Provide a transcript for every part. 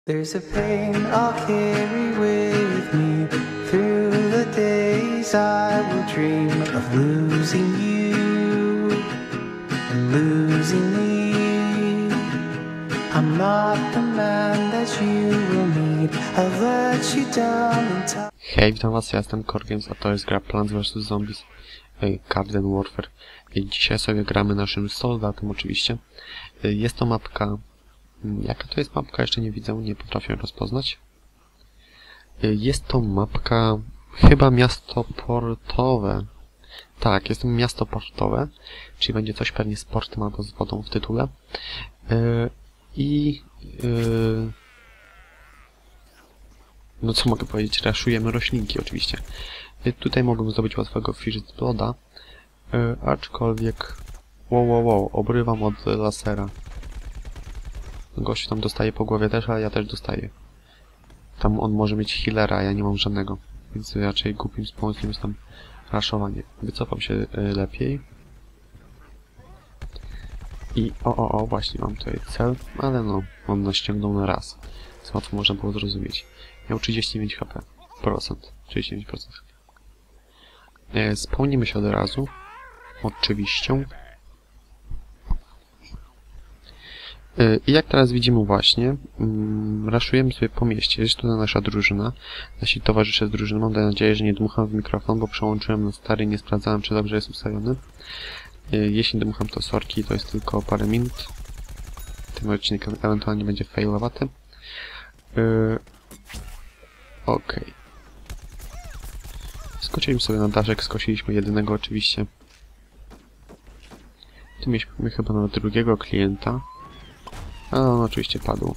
There's a pain I'll carry with me through the days. I will dream of losing you and losing me. I'm not the man that you will need. I'll let you down in time. Hej, witam was, ja jestem Korgames, a to jest gra Plants vs Zombies Garden Warfare. Dzisiaj sobie gramy naszym soldatem oczywiście. Jest to mapka... Jaka to jest mapka? Jeszcze nie widzę, nie potrafię rozpoznać. Jest to mapka... chyba miasto portowe. Tak, jest to miasto portowe, czyli będzie coś pewnie z portem albo z wodą w tytule. No co mogę powiedzieć? Raszujemy roślinki oczywiście. Tutaj mogłem zdobyć łatwego First Blooda, aczkolwiek... Wow, obrywam od lasera. Gościu tam dostaje po głowie też, ale ja też dostaję. Tam on może mieć healera, a ja nie mam żadnego. Więc raczej głupim pomysłem jest tam raszowanie. Wycofam się lepiej. I właśnie mam tutaj cel, ale no, on nas ściągnął na raz. Co łatwo można było zrozumieć. Miał 39 HP. 39%. Spełnimy się od razu. Oczywiście. I jak teraz widzimy właśnie, raszujemy sobie po mieście. Jest tutaj nasza drużyna. Nasi towarzysze z drużyny. Mam nadzieję, że nie dmucham w mikrofon, bo przełączyłem na stary i nie sprawdzałem, czy dobrze jest ustawiony. Jeśli dmucham, to sorki, to jest tylko parę minut. Ten odcinek ewentualnie będzie failowaty. Okej. Skoczyliśmy sobie na daszek, skosiliśmy jedynego oczywiście. Tu mieliśmy chyba nawet drugiego klienta. A on oczywiście padł.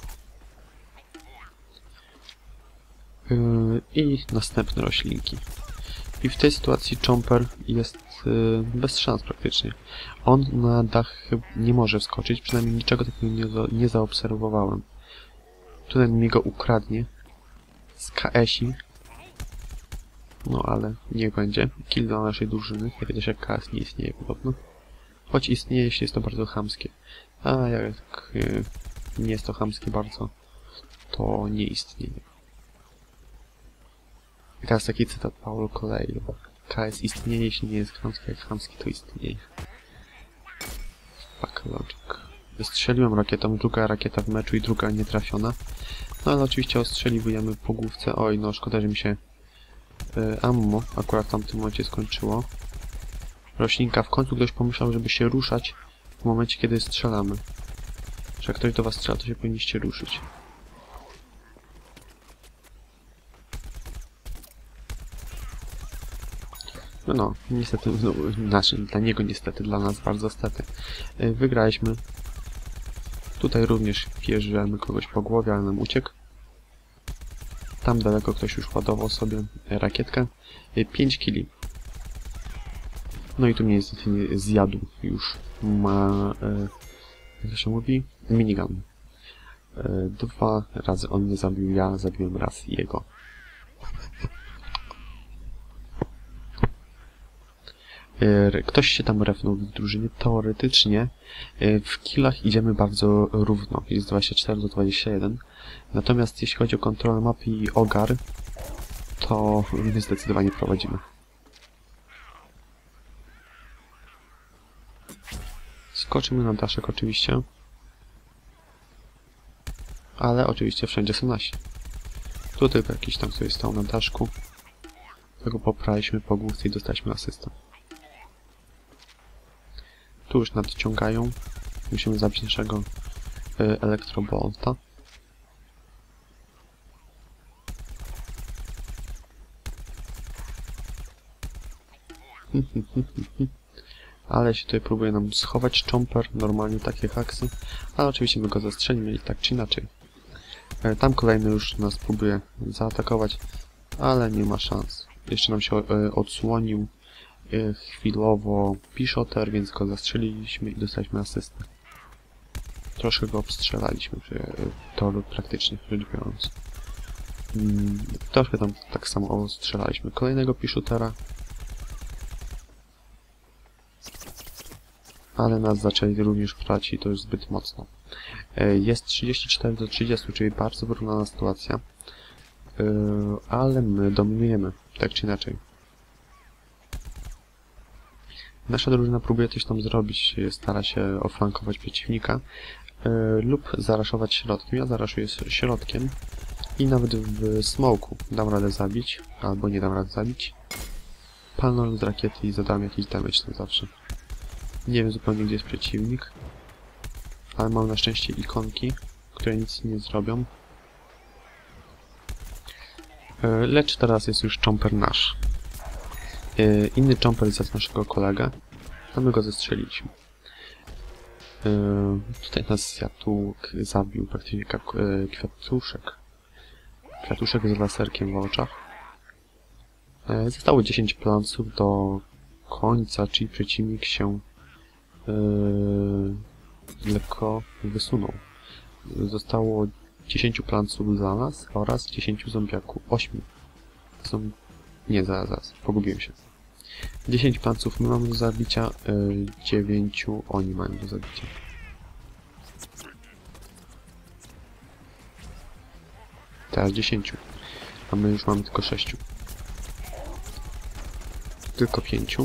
I następne roślinki. I w tej sytuacji Chomper jest bez szans praktycznie. On na dach nie może wskoczyć, przynajmniej niczego takiego nie zaobserwowałem. Tutaj mi go ukradnie z KS-i. No ale niech będzie. Kill dla naszej drużyny. Jak widać, jak KS nie istnieje podobno. Choć istnieje, jeśli jest to bardzo chamskie. A jak nie jest to chamskie bardzo, to nie istnieje. Teraz taki cytat Paulo Coelho. KS istnieje, jeśli nie jest chamskie, jak chamski to istnieje. Fuck logic. Wystrzeliłem rakietą, druga rakieta w meczu i druga nietrafiona. No ale oczywiście ostrzeliwujemy po główce. Oj, no szkoda, że mi się ammo akurat w tamtym momencie skończyło. Roślinka, w końcu ktoś pomyślał, żeby się ruszać w momencie, kiedy strzelamy. Że jak ktoś do was strzela, to się powinniście ruszyć. No, niestety, dla niego niestety, dla nas bardzo stety. Wygraliśmy. Tutaj również bierzemy kogoś po głowie, ale nam uciekł. Tam daleko ktoś już ładował sobie rakietkę. 5 killi. No i tu mnie niestety nie zjadł już. Ma... jak to się mówi? Minigun. 2 razy on mnie zabił, ja zabiłem raz jego. Ktoś się tam refnął w drużynie. Teoretycznie w killach idziemy bardzo równo. Jest 24 do 21. Natomiast jeśli chodzi o kontrolę mapy i ogar, to my zdecydowanie prowadzimy. Skoczymy na daszek oczywiście. Ale oczywiście wszędzie są nasi. Tu tylko jakiś tam sobie stał na daszku. Tego popraliśmy po główce i dostaliśmy asystę. Tu już nadciągają. Musimy zabić naszego elektrobolta. Ale się tutaj próbuje nam schować Chomper, normalnie takie haksy. Ale oczywiście my go zastrzelimy i tak czy inaczej. Tam kolejny już nas próbuje zaatakować, ale nie ma szans. Jeszcze nam się odsłonił chwilowo Pishotter, więc go zastrzeliliśmy i dostaliśmy asystę. Troszkę go obstrzelaliśmy, to praktycznie rzecz biorąc. Troszkę tam tak samo ostrzelaliśmy kolejnego Pishotera. Ale nas zaczęli również brać i to już zbyt mocno. Jest 34 do 30, czyli bardzo wyrównana sytuacja. Ale my dominujemy, tak czy inaczej. Nasza drużyna próbuje coś tam zrobić, stara się oflankować przeciwnika lub zaraszować środkiem. Ja zaraszuję środkiem i nawet w smoku dam radę zabić, albo nie dam rady zabić. Palnąłem z rakiety i zadałem jakiś damage tam zawsze. Nie wiem zupełnie, gdzie jest przeciwnik, ale mam na szczęście ikonki, które nic nie zrobią. Lecz teraz jest już Chomper nasz. Inny Chomper jest naszego kolegę, a my go zestrzeliliśmy. Tutaj nas Jatłuk zabił praktycznie kwiatuszek. Kwiatuszek z laserkiem w oczach. Zostało 10 planców do końca, czyli przeciwnik się lekko wysunął. Zostało 10 planców dla nas oraz 10 zombiaków. 8. Nie, zaraz, pogubiłem się. 10 planców my mamy do zabicia, 9 oni mają do zabicia. Teraz 10, a my już mamy tylko 6. Tylko 5.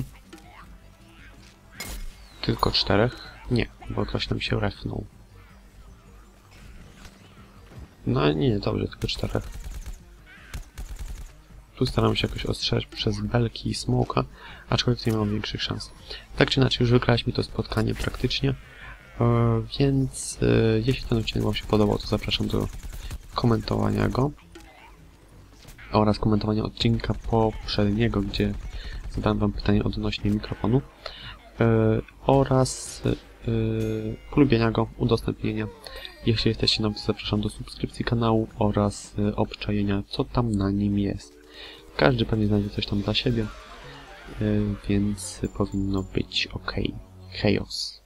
Tylko 4. Nie, bo ktoś nam się refnął. No nie, dobrze, tylko 4. Tu staram się jakoś ostrzegać przez belki i smoka, aczkolwiek tutaj mam większych szans. Tak czy inaczej, już wygraliśmy to spotkanie praktycznie, więc jeśli ten odcinek Wam się podobał, to zapraszam do komentowania go oraz komentowania odcinka poprzedniego, gdzie zadałem Wam pytanie odnośnie mikrofonu oraz polubienia go, udostępnienia. Jeśli jesteście nowi, to zapraszam do subskrypcji kanału oraz obczajenia, co tam na nim jest. Każdy pewnie znajdzie coś tam dla siebie, więc powinno być ok. Chaos.